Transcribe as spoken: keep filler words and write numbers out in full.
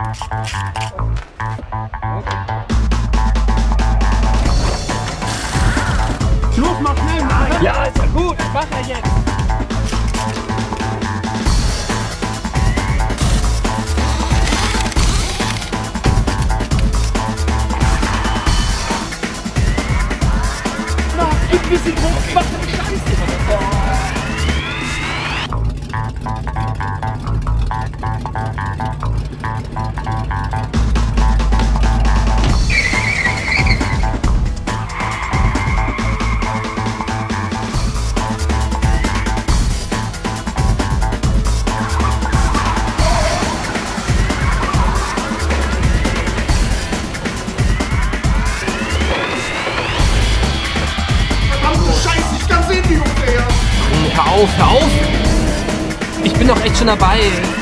Los, mach schnell, Mann! Ja, ist ja gut, mach er jetzt! Na, gib ein bisschen hoch, mach den Scheiß! Hör auf, hör auf! Ich bin doch echt schon dabei.